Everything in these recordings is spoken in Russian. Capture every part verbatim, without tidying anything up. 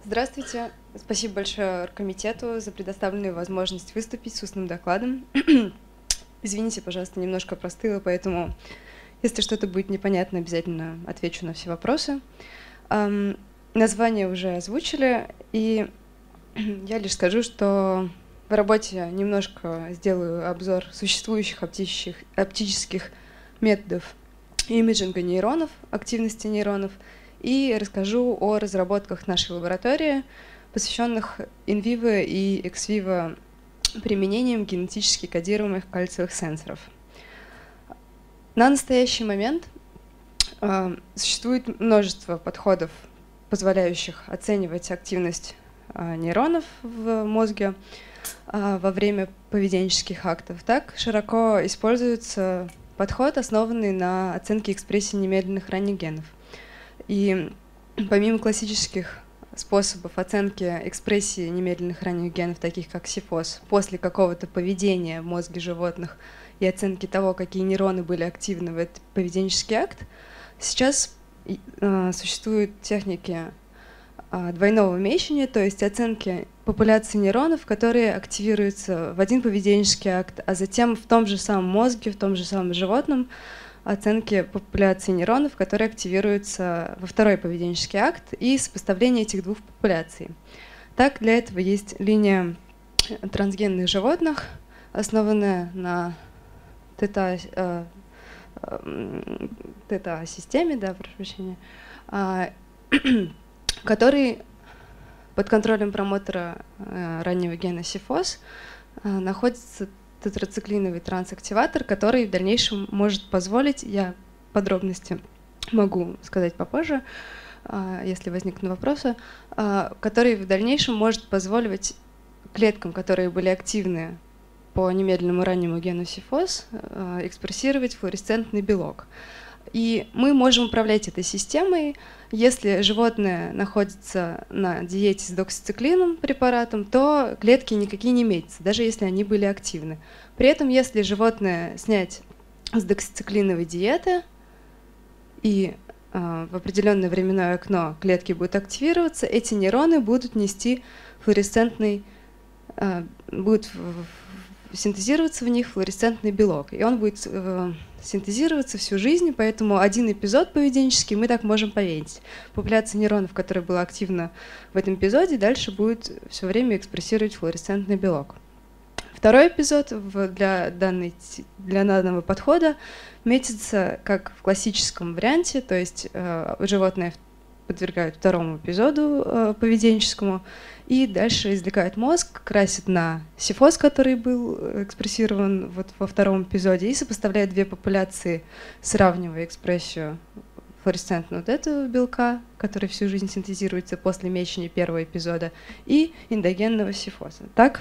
Здравствуйте. Спасибо большое оргкомитету за предоставленную возможность выступить с устным докладом. Извините, пожалуйста, немножко простыла, поэтому, если что-то будет непонятно, обязательно отвечу на все вопросы. Эм, название уже озвучили, и я лишь скажу, что в работе немножко сделаю обзор существующих оптических, оптических методов имиджинга нейронов, активности нейронов, и расскажу о разработках нашей лаборатории, посвященных инвиво и эксвиво применениям генетически кодируемых кальциевых сенсоров. На настоящий момент э, существует множество подходов, позволяющих оценивать активность э, нейронов в мозге э, во время поведенческих актов. Так широко используется подход, основанный на оценке экспрессии немедленных ранних генов. И помимо классических способов оценки экспрессии немедленных ранних генов, таких как СИФОС, после какого-то поведения в мозге животных и оценки того, какие нейроны были активны в этот поведенческий акт, сейчас э, существуют техники э, двойного мещения, то есть оценки популяции нейронов, которые активируются в один поведенческий акт, а затем в том же самом мозге, в том же самом животном, оценки популяции нейронов, которые активируются во второй поведенческий акт, и сопоставление этих двух популяций. Так, для этого есть линия трансгенных животных, основанная на тета, э, э, тета-системе, да, прошу прощения, э, который под контролем промотора э, раннего гена СИФОС э, находится тетрациклиновый трансактиватор, который в дальнейшем может позволить, я подробности могу сказать попозже, если возникнут вопросы, который в дальнейшем может позволивать клеткам, которые были активны по немедленному раннему гену СИФОС, экспрессировать флуоресцентный белок. И мы можем управлять этой системой. Если животное находится на диете с доксициклином препаратом, то клетки никакие не метятся, даже если они были активны. При этом, если животное снять с доксициклиновой диеты и э, в определенное временное окно клетки будут активироваться, эти нейроны будут нести флуоресцентный, э, будут синтезироваться в них флуоресцентный белок, и он будет э, синтезироваться всю жизнь, поэтому один эпизод поведенческий мы так можем поверить. Популяция нейронов, которая была активна в этом эпизоде, дальше будет все время экспрессировать флуоресцентный белок. Второй эпизод для, данной, для данного подхода метится как в классическом варианте, то есть э, животное подвергают второму эпизоду э, поведенческому, и дальше извлекают мозг, красят на СИФОС, который был экспрессирован вот во втором эпизоде, и сопоставляют две популяции, сравнивая экспрессию флуоресцентного вот этого белка, который всю жизнь синтезируется после мечения первого эпизода, и эндогенного СИФОСа. Так,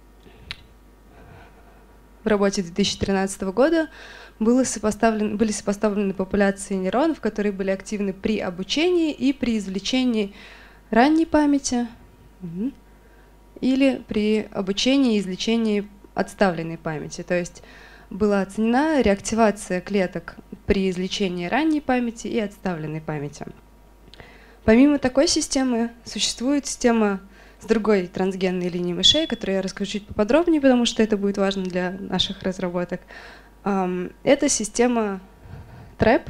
в работе две тысячи тринадцатого года было сопоставлен, были сопоставлены популяции нейронов, которые были активны при обучении и при извлечении ранней памяти, или при обучении и извлечении отставленной памяти. То есть была оценена реактивация клеток при извлечении ранней памяти и отставленной памяти. Помимо такой системы существует система с другой трансгенной линией мышей, которую я расскажу чуть поподробнее, потому что это будет важно для наших разработок. Это система трэп.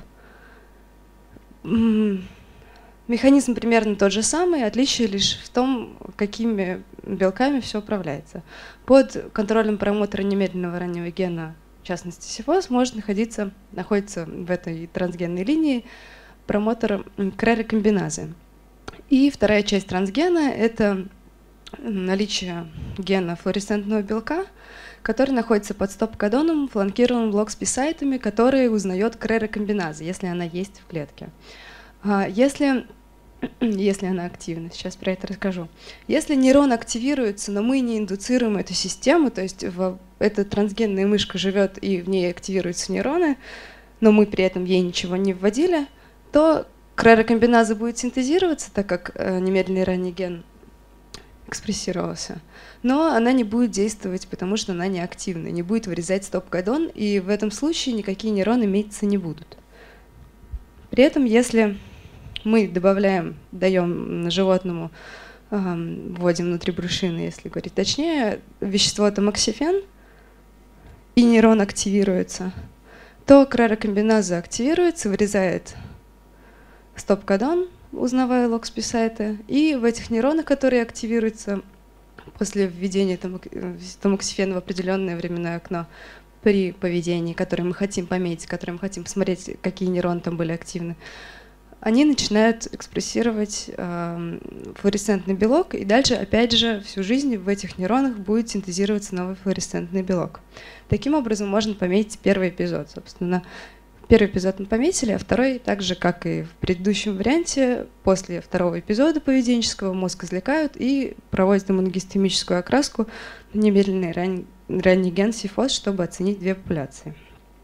Механизм примерно тот же самый, отличие лишь в том, какими белками все управляется. Под контролем промотора немедленного раннего гена, в частности СИФОС, может находиться, находится в этой трансгенной линии промотор крерокомбиназы. И вторая часть трансгена — это наличие гена флуоресцентного белка, который находится под стоп-кодоном, фланкированным локсписайтами, которые узнает крерокомбиназа, если она есть в клетке. Если, если она активна, сейчас про это расскажу. Если нейрон активируется, но мы не индуцируем эту систему, то есть в, эта трансгенная мышка живет и в ней активируются нейроны, но мы при этом ей ничего не вводили, то крерокомбиназа будет синтезироваться, так как э, немедленный ранний ген экспрессировался, но она не будет действовать, потому что она не активна, не будет вырезать стоп-кодон, и в этом случае никакие нейроны метиться не будут. При этом, если мы добавляем, даем животному вводим внутри брюшины, если говорить точнее, вещество тамоксифен, и нейрон активируется, то крерокомбиназа активируется, вырезает стоп-кодон, узнавая локспи-сайты, и в этих нейронах, которые активируются после введения тамоксифена в определенное временное окно при поведении, которое мы хотим пометить, которое мы хотим посмотреть, какие нейроны там были активны, они начинают экспрессировать э, флуоресцентный белок, и дальше, опять же, всю жизнь в этих нейронах будет синтезироваться новый флуоресцентный белок. Таким образом, можно пометить первый эпизод. Собственно, первый эпизод мы пометили, а второй, так же, как и в предыдущем варианте, после второго эпизода поведенческого мозг извлекают и проводят иммуногистохимическую окраску на немедленный ран... ранний ген сифоз, чтобы оценить две популяции.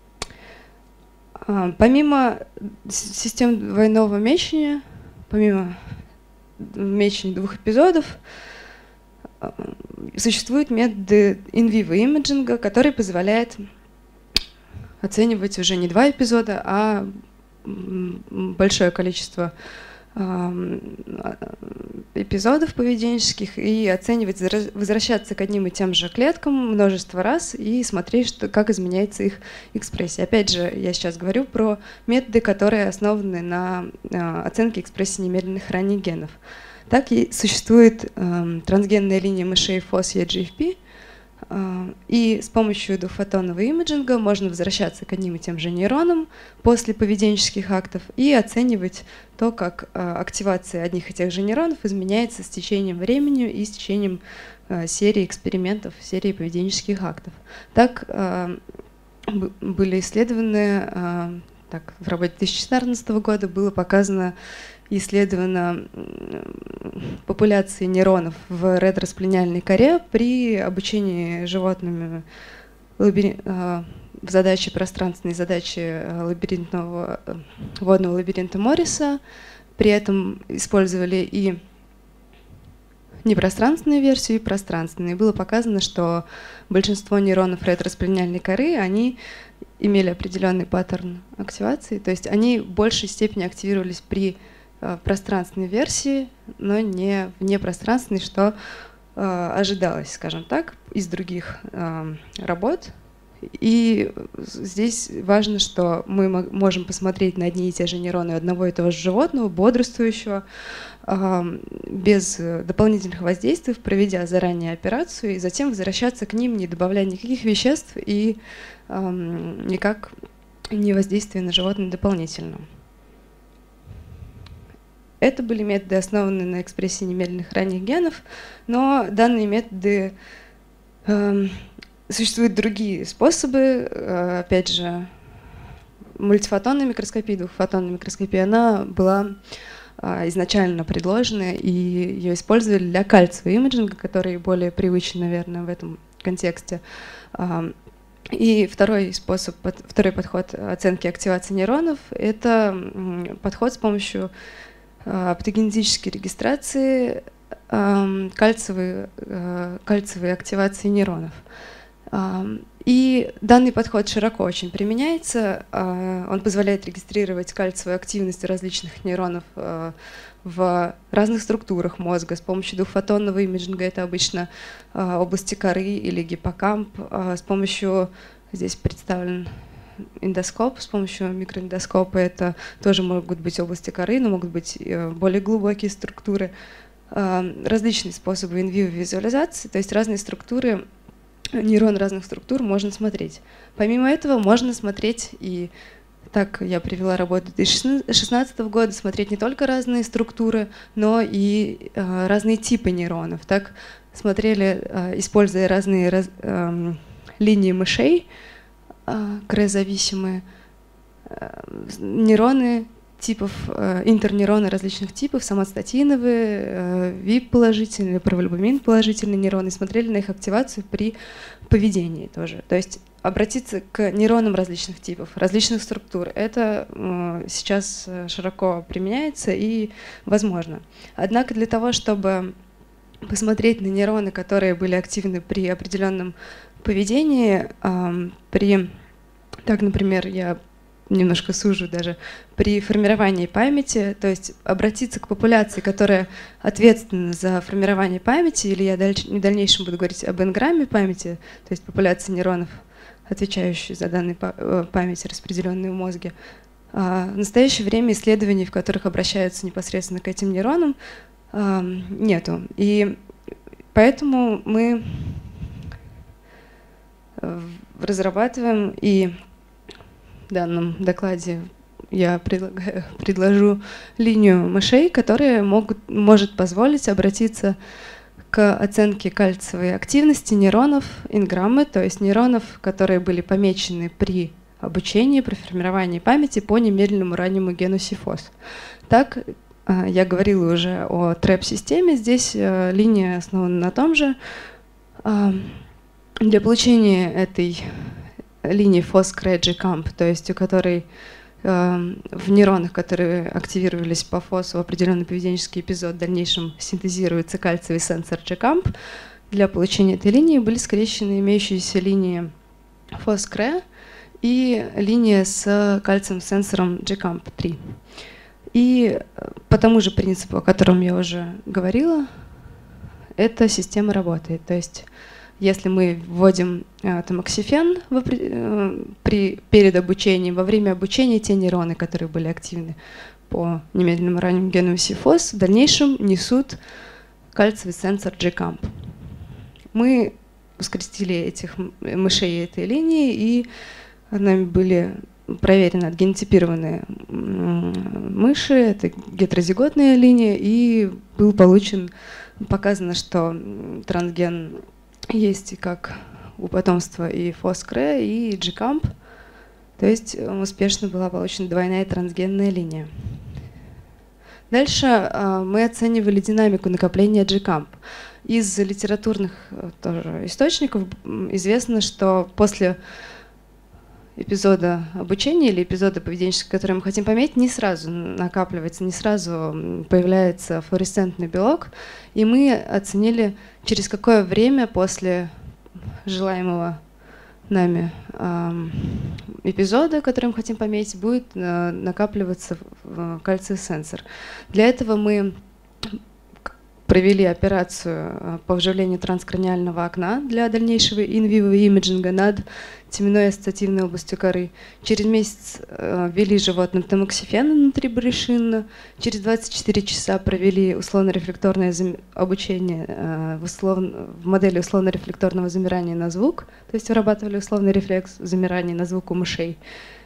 Помимо систем двойного мечения, помимо мечения двух эпизодов, существуют методы in-vivo имиджинга, который позволяет оценивать уже не два эпизода, а большое количество эпизодов поведенческих и оценивать, возвращаться к одним и тем же клеткам множество раз и смотреть, что, как изменяется их экспрессия. Опять же, я сейчас говорю про методы, которые основаны на оценке экспрессии немедленных ранних генов. Так и существует э, трансгенная линия мышей эф о эс и и джи эф пи, э, и с помощью двухфотонного имиджинга можно возвращаться к одним и тем же нейронам после поведенческих актов и оценивать то, как э, активация одних и тех же нейронов изменяется с течением времени и с течением э, серии экспериментов, серии поведенческих актов. Так э, были исследованы, э, так, в работе две тысячи четырнадцатого года было показано, исследована популяции нейронов в ретросплениальной коре при обучении животными лабирин... в задаче пространственной задачи лабиринтного, водного лабиринта Морриса. При этом использовали и непространственную версию, и пространственную. И было показано, что большинство нейронов ретросплениальной коры, они имели определенный паттерн активации, то есть они в большей степени активировались при пространственной версии, но не в непространственной, что э, ожидалось, скажем так, из других э, работ. И здесь важно, что мы можем посмотреть на одни и те же нейроны одного и того же животного, бодрствующего, э, без дополнительных воздействий, проведя заранее операцию, и затем возвращаться к ним, не добавляя никаких веществ и э, никак не воздействуя на животное дополнительно. Это были методы, основанные на экспрессии немедленных ранних генов, но данные методы, э, существуют другие способы, э, опять же, мультифотонная микроскопия, двухфотонная микроскопия, она была э, изначально предложена, и ее использовали для кальциевого имиджинга, который более привычен, наверное, в этом контексте. Э, и второй способ, второй подход оценки активации нейронов – это подход с помощью оптогенетической регистрации э, кальциевой, э, кальциевой активации нейронов. Э, и данный подход широко очень применяется. Э, он позволяет регистрировать кальциевую активность различных нейронов э, в разных структурах мозга. С помощью двухфотонного имиджинга это обычно э, области коры или гиппокамп. Э, с помощью, здесь представлен эндоскоп, с помощью микроэндоскопа это тоже могут быть области коры, но могут быть более глубокие структуры, различные способы инвиво визуализации, то есть разные структуры, нейрон разных структур можно смотреть. Помимо этого можно смотреть, и так я привела работу две тысячи шестнадцатого года, смотреть не только разные структуры, но и разные типы нейронов. Так смотрели, используя разные раз, линии мышей, крезависимые нейроны типов, интернейроны различных типов, соматостатиновые, вип положительные, паравольбумин положительные нейроны, смотрели на их активацию при поведении тоже. То есть обратиться к нейронам различных типов, различных структур, это сейчас широко применяется и возможно. Однако для того, чтобы посмотреть на нейроны, которые были активны при определенном поведении, при, так, например, я немножко сужу даже, при формировании памяти, то есть обратиться к популяции, которая ответственна за формирование памяти, или я дальше, в дальнейшем буду говорить об энграмме памяти, то есть популяции нейронов, отвечающие за данные памяти, распределенные в мозге. В настоящее время исследований, в которых обращаются непосредственно к этим нейронам, нету. И поэтому мы разрабатываем, и в данном докладе я предлагаю, предложу линию мышей, которая могут, может позволить обратиться к оценке кальциевой активности нейронов энграммы, то есть нейронов, которые были помечены при обучении, при формировании памяти по немедленному раннему гену си эф о эс. Так, я говорила уже о трэп-системе, здесь линия основана на том же. Для получения этой линии фос-кре-джи-камп, то есть у которой в нейронах, которые активировались по фосу в определенный поведенческий эпизод, в дальнейшем синтезируется кальциевый сенсор джи-камп. Для получения этой линии были скрещены имеющиеся линии фос-кре и линия с кальциевым сенсором джи-камп три. И по тому же принципу, о котором я уже говорила, эта система работает. То есть если мы вводим э, тамоксифен в, э, при, перед обучением, во время обучения те нейроны, которые были активны по немедленному раннему гену си эф о эс, в дальнейшем несут кальциевый сенсор джи-камп. Мы скрестили этих мышей этой линии, и нами были проверены отгенотипированные мыши, это гетерозиготная линия, и был получен, показано, что трансген есть как у потомства и фос-кре, и джи-камп, то есть успешно была получена двойная трансгенная линия. Дальше мы оценивали динамику накопления джи-камп. Из литературных тоже источников известно, что после эпизода обучения или эпизода поведенческого, который мы хотим пометить, не сразу накапливается, не сразу появляется флуоресцентный белок. И мы оценили, через какое время после желаемого нами э, эпизода, который мы хотим пометить, будет э, накапливаться кальциевый сенсор. Для этого мы провели операцию по вживлению транскраниального окна для дальнейшего инвиво имиджинга над теменной ассоциативной областью коры. Через месяц э, ввели животным тамоксифен внутрибрюшинно. Через двадцать четыре часа провели условно-рефлекторное зам... обучение э, в, условно... в модели условно-рефлекторного замирания на звук, то есть вырабатывали условный рефлекс замирания на звук у мышей.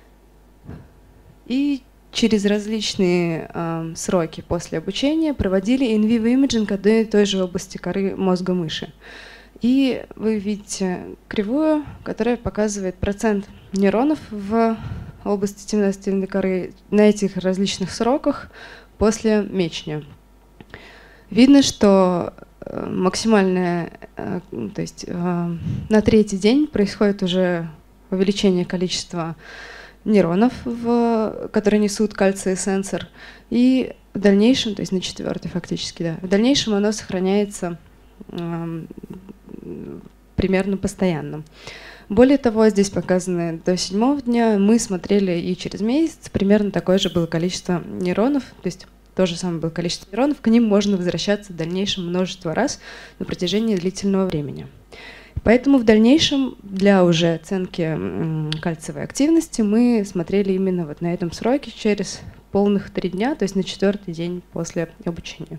И через различные э, сроки после обучения проводили инвиво имиджинг одной и той же области коры мозга мыши. И вы видите кривую, которая показывает процент нейронов в области темно-ассоциативной коры на этих различных сроках после мечения. Видно, что максимальное, то есть на третий день происходит уже увеличение количества нейронов, в, которые несут кальциевый сенсор, и в дальнейшем, то есть на четвертый фактически, да, в дальнейшем оно сохраняется э, примерно постоянно. Более того, здесь показаны до седьмого дня, мы смотрели и через месяц примерно такое же было количество нейронов, то есть то же самое было количество нейронов, к ним можно возвращаться в дальнейшем множество раз на протяжении длительного времени. Поэтому в дальнейшем для уже оценки кальциевой активности мы смотрели именно вот на этом сроке через полных три дня, то есть на четвертый день после обучения.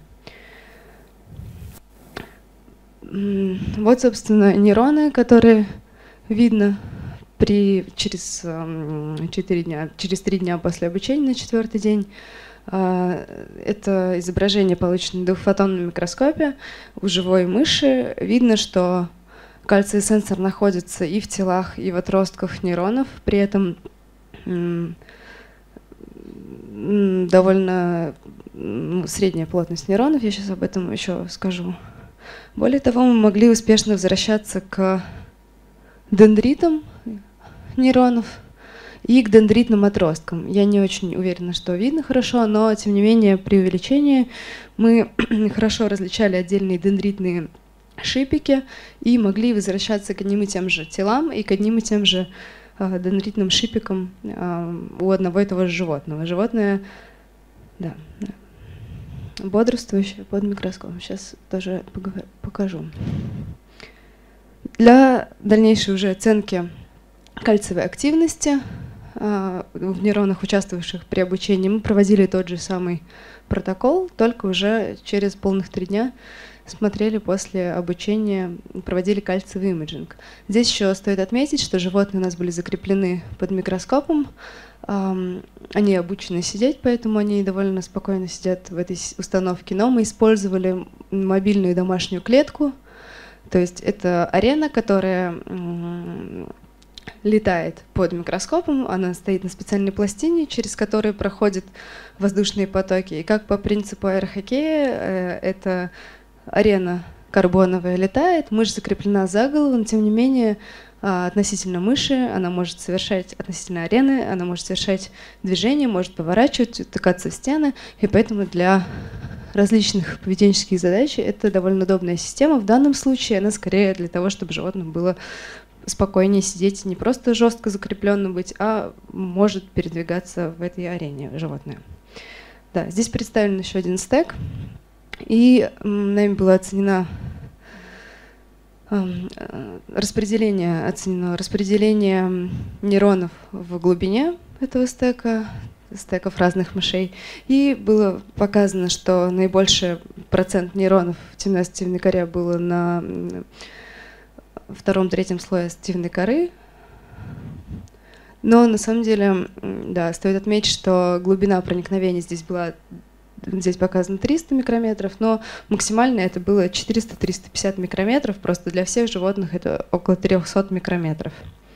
Вот, собственно, нейроны, которые видно при, через, четыре дня, через три дня после обучения на четвертый день. Это изображение, полученное в двухфотонном микроскопе у живой мыши. Видно, что кальциевый сенсор находится и в телах, и в отростках нейронов. При этом довольно средняя плотность нейронов, я сейчас об этом еще скажу. Более того, мы могли успешно возвращаться к дендритам нейронов и к дендритным отросткам. Я не очень уверена, что видно хорошо, но тем не менее при увеличении мы хорошо различали отдельные дендритные шипики и могли возвращаться к одним и тем же телам и к одним и тем же дендритным шипиком у одного и того же животного. Животное, да, бодрствующее под микроскопом. Сейчас тоже покажу. Для дальнейшей уже оценки кальциевой активности в нейронах, участвовавших при обучении, мы проводили тот же самый протокол, только уже через полных три дня смотрели после обучения, проводили кальциевый имиджинг. Здесь еще стоит отметить, что животные у нас были закреплены под микроскопом, они обучены сидеть, поэтому они довольно спокойно сидят в этой установке, но мы использовали мобильную домашнюю клетку, то есть это арена, которая летает под микроскопом, она стоит на специальной пластине, через которую проходят воздушные потоки. И как по принципу аэрохоккея, эта арена карбоновая летает, мышь закреплена за голову, но тем не менее относительно мыши она может совершать, относительно арены, она может совершать движения, может поворачивать, утыкаться в стены, и поэтому для различных поведенческих задач это довольно удобная система. В данном случае она скорее для того, чтобы животным было спокойнее сидеть, не просто жестко закрепленно быть, а может передвигаться в этой арене животное. Да, здесь представлен еще один стек, и нами было оценено распределение, оценено распределение нейронов в глубине этого стека, стеков разных мышей, и было показано, что наибольший процент нейронов в темно-активной коре было на втором-третьем слое активной коры. Но на самом деле, да, стоит отметить, что глубина проникновения здесь была, здесь показано триста микрометров, но максимально это было четыреста — триста пятьдесят микрометров, просто для всех животных это около трёхсот микрометров.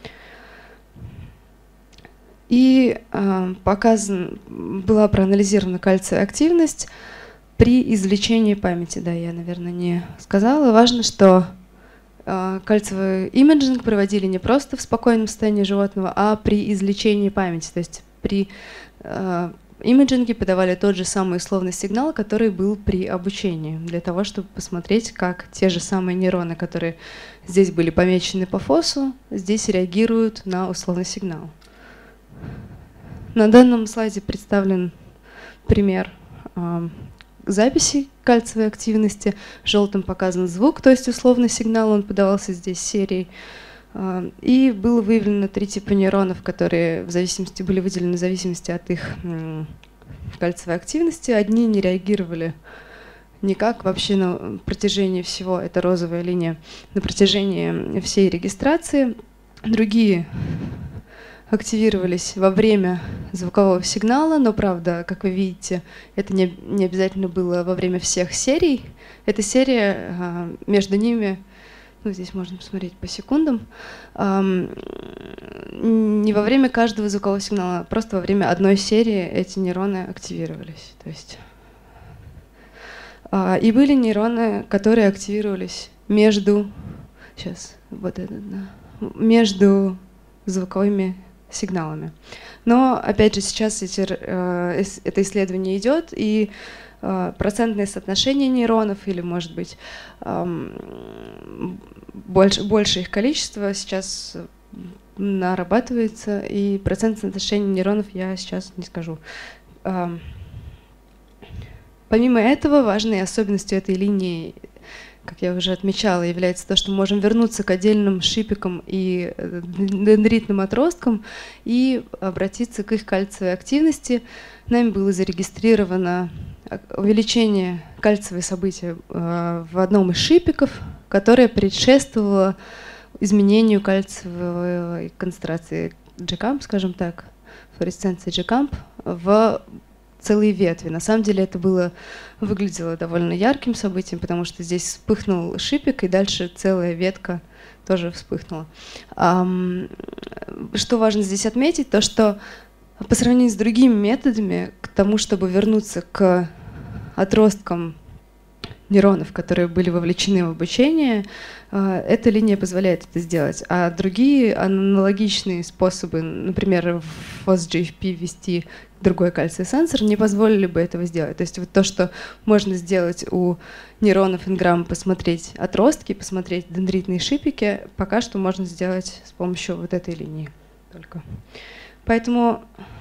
И э, показан, была проанализирована кальциевая активность при извлечении памяти. Да, я, наверное, не сказала. Важно, что э, кальциевый имиджинг проводили не просто в спокойном состоянии животного, а при извлечении памяти. То есть при э, имиджинге подавали тот же самый условный сигнал, который был при обучении, для того, чтобы посмотреть, как те же самые нейроны, которые здесь были помечены по ФОСу, здесь реагируют на условный сигнал. На данном слайде представлен пример э, записи кальциевой активности. Желтым показан звук, то есть условный сигнал, он подавался здесь серией. Э, и было выявлено три типа нейронов, которые в зависимости, были выделены в зависимости от их э, кальциевой активности. Одни не реагировали никак вообще на протяжении всего, это розовая линия, на протяжении всей регистрации. Другие активировались во время звукового сигнала, но, правда, как вы видите, это не, не обязательно было во время всех серий. Эта серия, между ними, ну, здесь можно посмотреть по секундам, не во время каждого звукового сигнала, а просто во время одной серии эти нейроны активировались. То есть, и были нейроны, которые активировались между, сейчас, вот это, да, между звуковыми сигналами. Но, опять же, сейчас эти, э, это исследование идет, и э, процентное соотношение нейронов, или, может быть, э, больше, больше их количество сейчас нарабатывается, и процентное соотношение нейронов я сейчас не скажу. Э, помимо этого, важной особенностью этой линии, как я уже отмечала, является то, что мы можем вернуться к отдельным шипикам и дендритным отросткам и обратиться к их кальциевой активности. Нами было зарегистрировано увеличение кальциевой события в одном из шипиков, которое предшествовало изменению кальциевой концентрации джи-камп, скажем так, флуоресценции джи-камп в целые ветви. На самом деле это было, выглядело довольно ярким событием, потому что здесь вспыхнул шипик, и дальше целая ветка тоже вспыхнула. Что важно здесь отметить, то что по сравнению с другими методами, к тому, чтобы вернуться к отросткам нейронов, которые были вовлечены в обучение, эта линия позволяет это сделать. А другие аналогичные способы, например, в фос-джи эф пи ввести другой кальциевый сенсор, не позволили бы этого сделать. То есть вот то, что можно сделать у нейронов инграмм, посмотреть отростки, посмотреть дендритные шипики, пока что можно сделать с помощью вот этой линии. только. Поэтому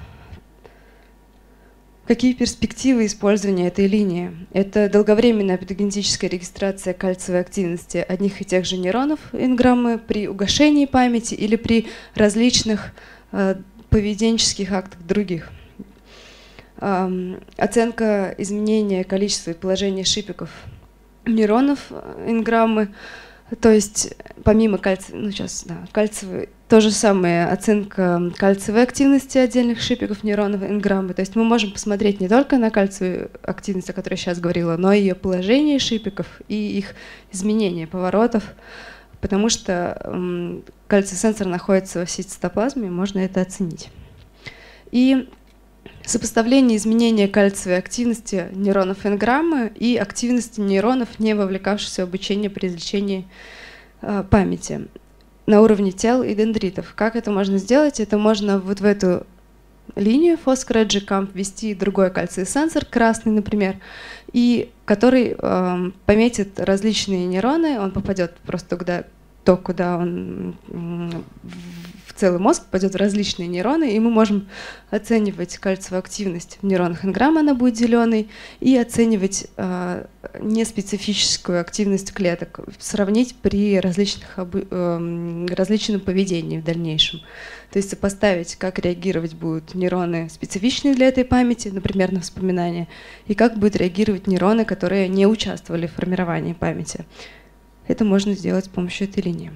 какие перспективы использования этой линии? Это долговременная патогенетическая регистрация кальциевой активности одних и тех же нейронов энграммы при угошении памяти или при различных э, поведенческих актах других. Э, оценка изменения количества и положения шипиков нейронов энграммы, то есть помимо кальция, ну сейчас, да, кальциевой, то же самое оценка кальциевой активности отдельных шипиков нейронов энграммы. То есть мы можем посмотреть не только на кальциевую активность, о которой я сейчас говорила, но и ее положение шипиков и их изменения поворотов, потому что м, кальций-сенсор находится во всей цитоплазме, можно это оценить. И сопоставление изменения кальциевой активности нейронов энграммы и активности нейронов, не вовлекавшихся в обучение при извлечении э, памяти на уровне тел и дендритов. Как это можно сделать? Это можно вот в эту линию фосфор-джикамп ввести другой кальций-сенсор, красный, например, и который э, пометит различные нейроны, он попадет просто туда, то, куда он в целый мозг попадет в различные нейроны, и мы можем оценивать кальциевую активность в нейронах энграммы, она будет зеленой, и оценивать э, неспецифическую активность клеток, сравнить при различных, э, различном поведении в дальнейшем. То есть сопоставить, как реагировать будут нейроны, специфичные для этой памяти, например, на вспоминание, и как будут реагировать нейроны, которые не участвовали в формировании памяти. Это можно сделать с помощью этой линии.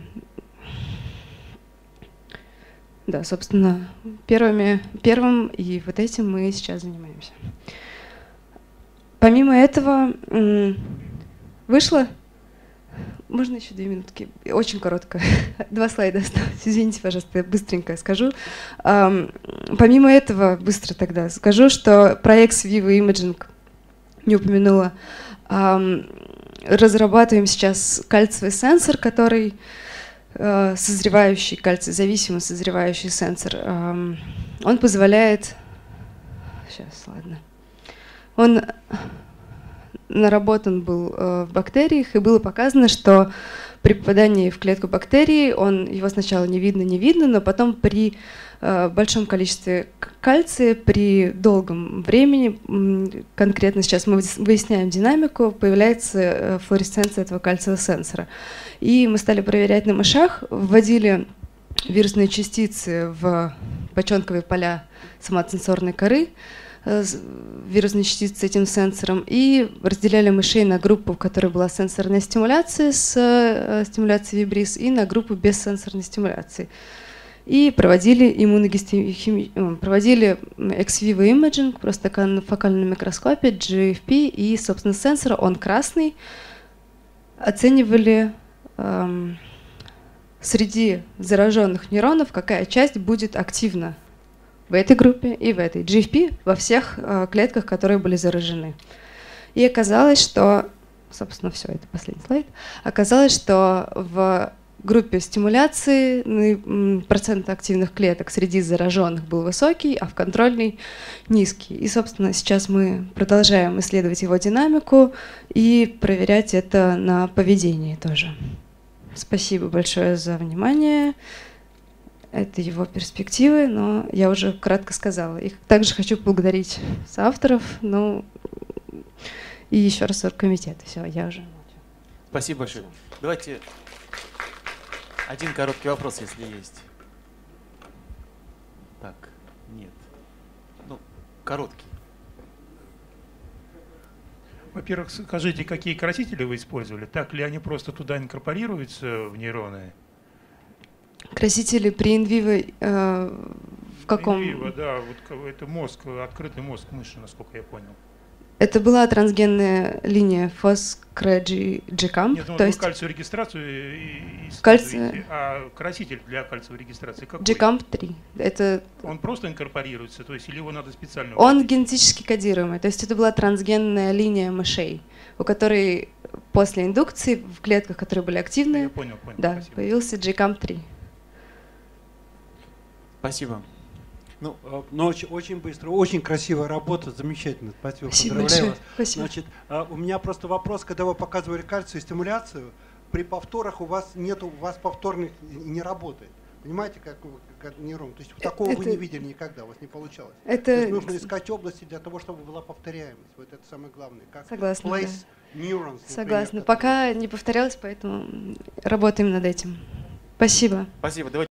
Да, собственно, первыми, первым и вот этим мы сейчас занимаемся. Помимо этого, вышло... Можно еще две минутки? Очень коротко. Два слайда осталось. Извините, пожалуйста, я быстренько скажу. Помимо этого, быстро тогда скажу, что проект с Vivo Imaging, не упомянула, разрабатываем сейчас кальциевый сенсор, который созревающий, кальций-зависимый созревающий сенсор. Он позволяет... Сейчас, ладно. Он наработан был в бактериях, и было показано, что при попадании в клетку бактерии он, его сначала не видно, не видно, но потом при большом количестве кальция, при долгом времени, конкретно сейчас мы выясняем динамику, появляется флуоресценция этого кальциевого сенсора. И мы стали проверять на мышах, вводили вирусные частицы в бочонковые поля самоценсорной коры, вирусные частицы с этим сенсором, и разделяли мышей на группу, в которой была сенсорная стимуляция с стимуляцией вибриз, и на группу без сенсорной стимуляции. И проводили иммуногистохимию, проводили экс-виво имиджинг, просто на фокальном микроскопе, джи эф пи, и, собственно, сенсор, он красный, оценивали эм, среди зараженных нейронов, какая часть будет активна в этой группе и в этой. джи эф пи во всех э, клетках, которые были заражены. И оказалось, что, собственно, все, это последний слайд, оказалось, что в группе стимуляции процент активных клеток среди зараженных был высокий, а в контрольной низкий. И, собственно, сейчас мы продолжаем исследовать его динамику и проверять это на поведении тоже. Спасибо большое за внимание. Это его перспективы, но я уже кратко сказала. И также хочу поблагодарить соавторов, ну и еще раз оргкомитет. Все, я уже молчу. Спасибо большое. Давайте один короткий вопрос, если есть. Так, нет. Ну, короткий. Во-первых, скажите, какие красители вы использовали? Так ли они просто туда инкорпорируются в нейроны? Красители при инвиво э, в каком? Инвиво, да, вот это мозг, открытый мозг мыши, насколько я понял. Это была трансгенная линия фосфор-джикамп. Нет, ну, то вы есть кальциевую регистрацию кальций... а краситель для кальциевой регистрации какой? джикамп три. Это... Он просто инкорпорируется, то есть или его надо специально... Он вводить? генетически кодируемый, то есть это была трансгенная линия мышей, у которой после индукции в клетках, которые были активны, Я понял, понял, да, спасибо. появился джикамп три. Спасибо. Ну, но очень, очень быстро, очень красивая работа, замечательно. Спасибо, Спасибо поздравляю большое. вас. Спасибо. Значит, у меня просто вопрос, когда вы показывали кальцию стимуляцию, при повторах у вас нету, у вас повторных не работает. Понимаете, как, как нейрон? То есть такого это, вы не видели никогда, у вас не получалось. Это... То есть нужно искать области для того, чтобы была повторяемость. Вот это самое главное. Как Согласна. place Да. neurons, Согласна. Например, Пока не повторялось, поэтому работаем над этим. Спасибо. Спасибо. Давайте